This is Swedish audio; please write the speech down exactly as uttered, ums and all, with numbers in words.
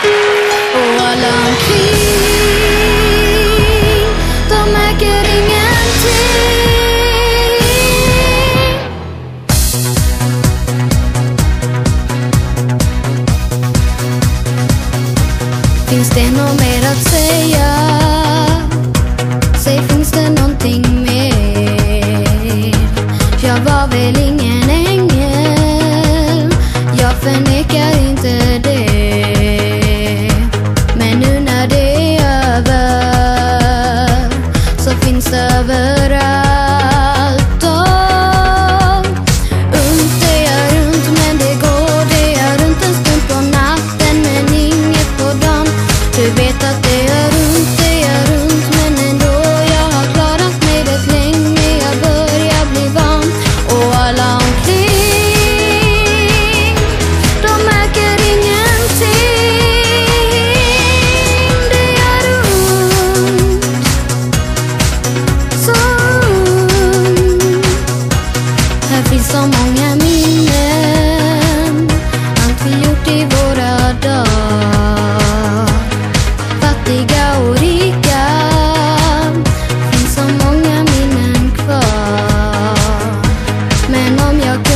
Och alla omkring, de märker ingenting. Finns det något mer att säga? Säg, finns det någonting mer? Jag var väl ingen ängel, jag förnekar inte det. Men nu när det är över så finns det överallt. Och runt det är runt, men det går, det är runt en stund på natten, men inget på dagen. Du vet att det är runt, det är runt, men ändå jag har klarat mig rätt länge. Jag börjar bli van. Och alla omkring, de märker ingenting. Det är runt, så runt. Här finns så många minnen, allt vi gjort i våra dagar. Fattiga och rika, finns så många minnen kvar. Men om jag kunde